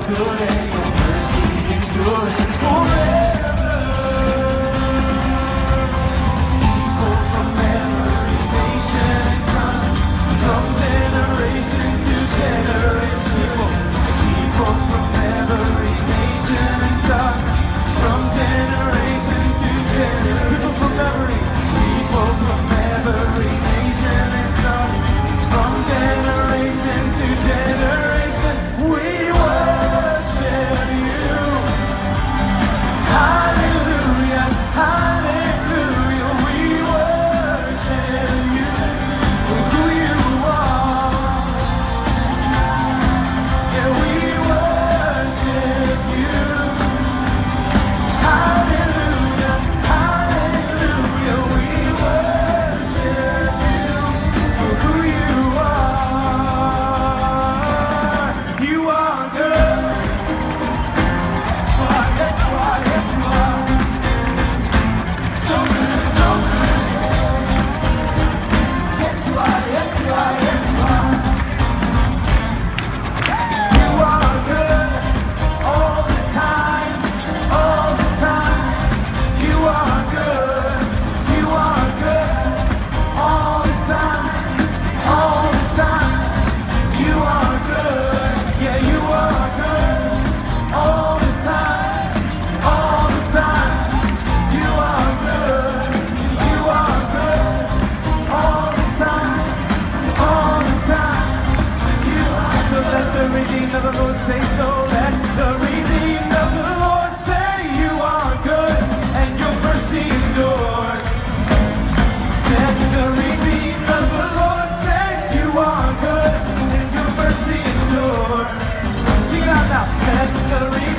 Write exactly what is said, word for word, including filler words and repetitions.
good and your mercy enduring forever. People from every nation and tongue, from generation to generation. People, people from every nation and tongue, from generation to generation. People from every, people from every nation and tongue, from generation to generation. We worship you. Hallelujah, hallelujah. We worship you for who you are. Yeah, we worship you. Hallelujah, hallelujah. We worship you for who you are. You are good. That's why, that's why, that's why. So good, so good. That's why, that's why, that's why. You are good all the time, all the time. You are good, you are good all the time, all the time. You are good, yeah, you are good all the time, all the time. You are good, you are good all the time, all the time. You are. So let the redeemed of the Lord say, so let the redeemed of the Lord say, you are good and your mercy endures. Let the redeemed of the Lord say, you are good and your mercy endures. Sing it out now. Let the redeemed